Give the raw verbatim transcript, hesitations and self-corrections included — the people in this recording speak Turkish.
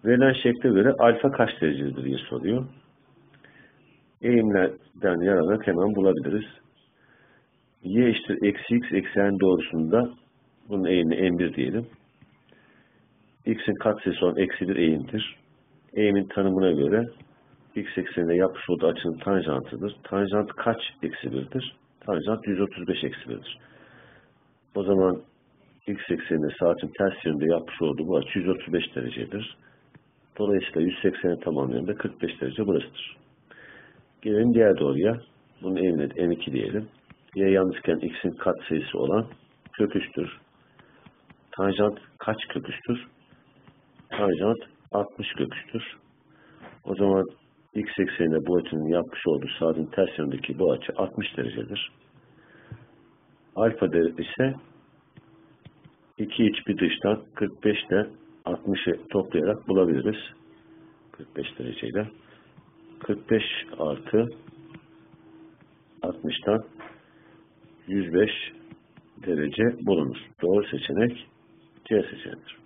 Verilen şekle göre alfa kaç derecedir diye soruyor. Eğimlerden yararlanarak hemen bulabiliriz. Y eşittir eksi x eksen doğrusunda bunun eğimine n bir diyelim. X'in katsayısı olan eksi bir eğimdir. Eğimin tanımına göre x ekseninde yapmış olduğu açının tanjantıdır. Tanjant kaç eksi birdir? Tanjant yüz otuz beş eksi birdir. O zaman x ekseninde saatin ters yönünde yapmış olduğu bu açı yüz otuz beş derecedir. Dolayısıyla yüz sekseni tamamlayan kırk beş derece burasıdır. Gelelim diğer doğruya. Bunun eğimine de n iki diyelim. Y yalnızken x'in katsayısı olan kök üstür. Tanjant kaç kök üstür? Tanjant altmış kök üstür. O zaman x ekseninde bu açının yapmış olduğu saatin ters yönündeki bu açı altmış derecedir. Alfa değeri ise iki iç bir dıştan kırk beş ile altmışı toplayarak bulabiliriz. kırk beş dereceyle. kırk beş artı altmıştan yüz beş derece bulunur. Doğru seçenek C seçeneğidir.